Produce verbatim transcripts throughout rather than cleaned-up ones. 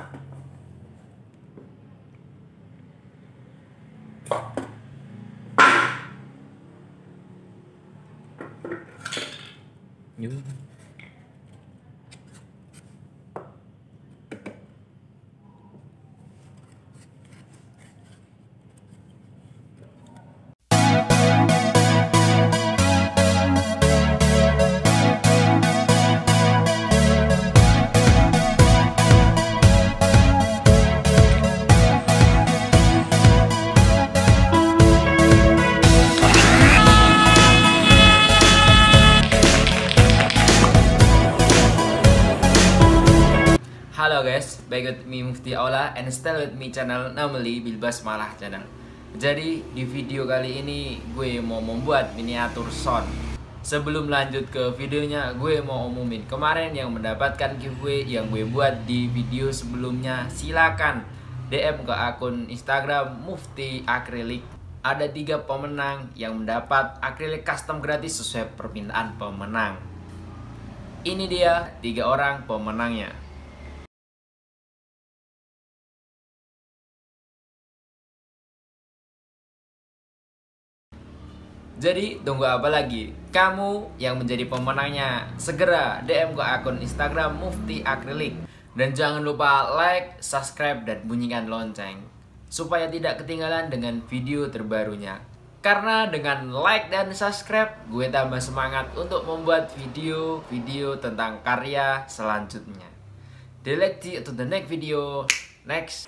Yun. Halo guys, back with me Mufti Aula and still with me channel namely Bilbas Malah channel. Jadi di video kali ini gue mau membuat miniatur sound. Sebelum lanjut ke videonya, gue mau umumin kemarin yang mendapatkan giveaway yang gue buat di video sebelumnya. Silakan D M ke akun Instagram Mufti Akrilik. Ada tiga pemenang yang mendapat akrilik custom gratis sesuai permintaan pemenang. Ini dia tiga orang pemenangnya. Jadi tunggu apa lagi? Kamu yang menjadi pemenangnya segera D M ke akun Instagram Mufti Akrilik. Dan jangan lupa like, subscribe, dan bunyikan lonceng supaya tidak ketinggalan dengan video terbarunya. Karena dengan like dan subscribe, gue tambah semangat untuk membuat video-video tentang karya selanjutnya. Let's see to the next video. Next.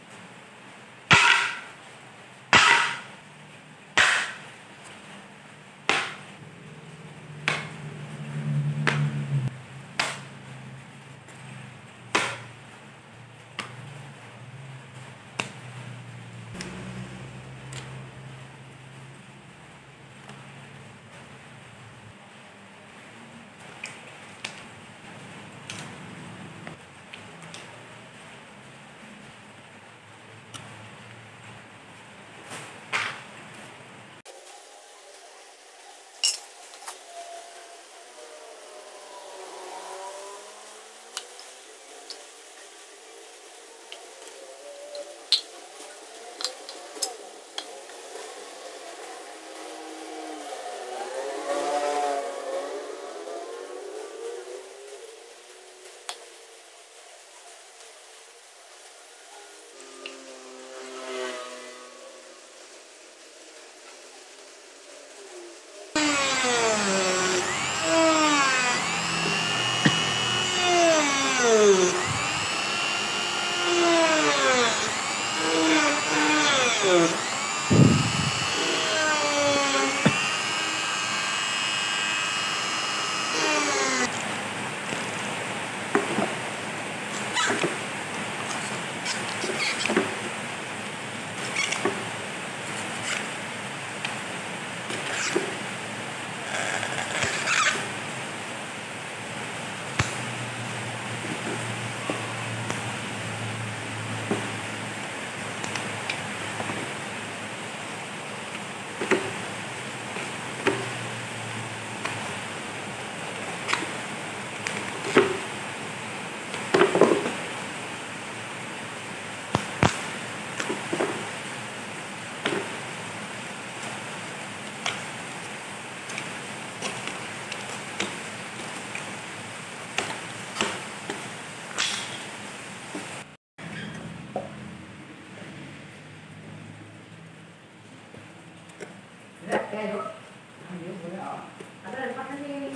Ada di depan sini.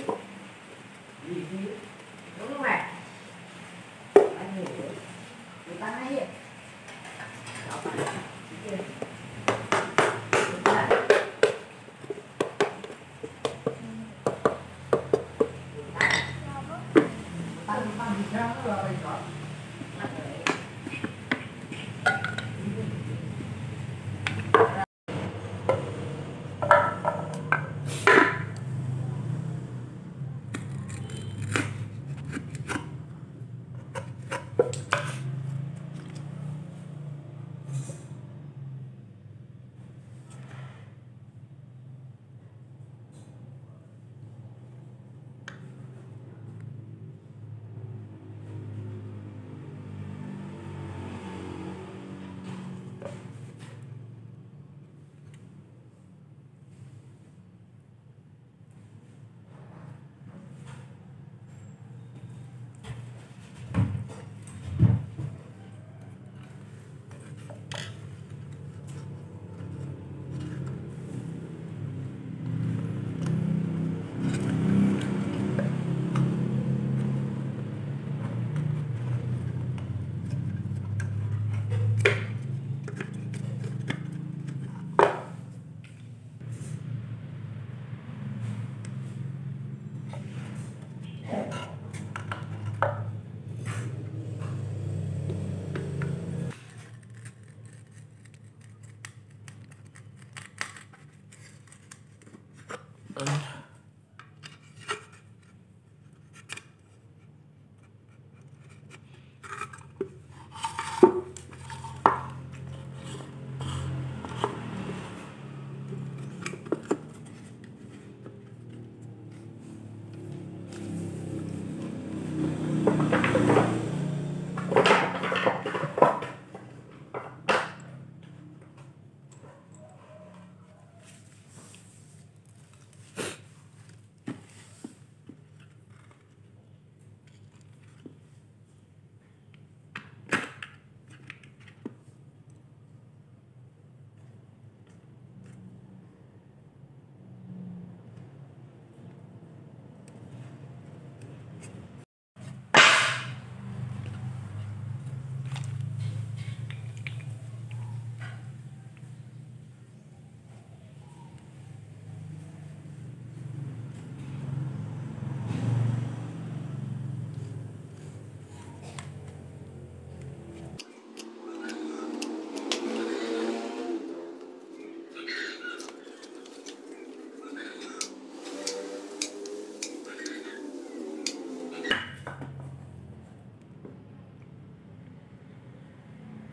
Di sini. Tunggu, Mek. Ini. Di tanah ya. Apa? Ini.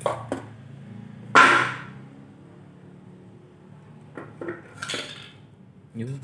Yuk.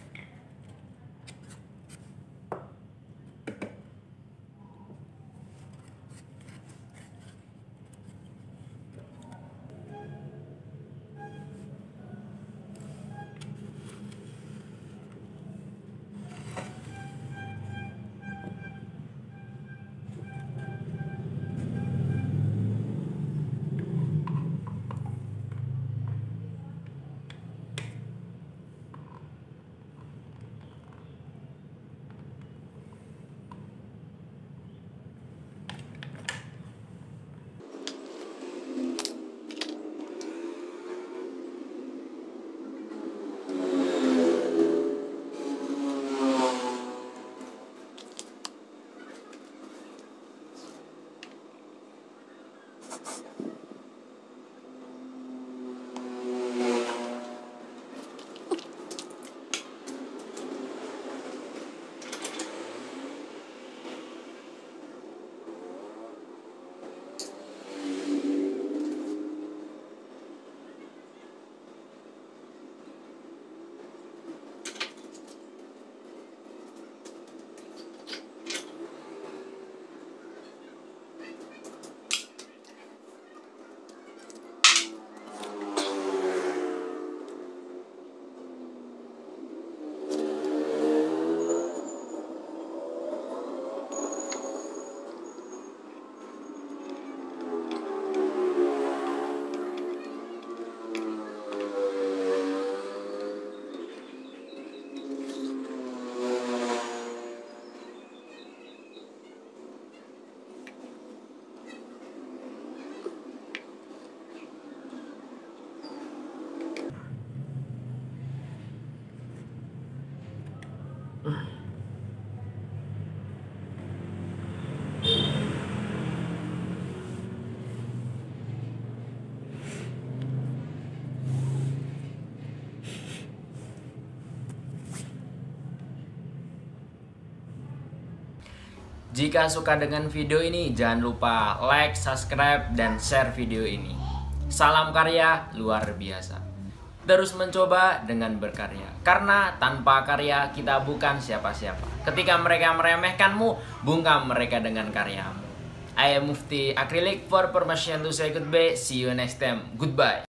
Jika suka dengan video ini, jangan lupa like, subscribe, dan share video ini. Salam karya luar biasa. Terus mencoba dengan berkarya. Karena tanpa karya kita bukan siapa-siapa. Ketika mereka meremehkanmu, bungkam mereka dengan karyamu. I am Mufti Acrylic for permission to say goodbye. See you next time. Goodbye.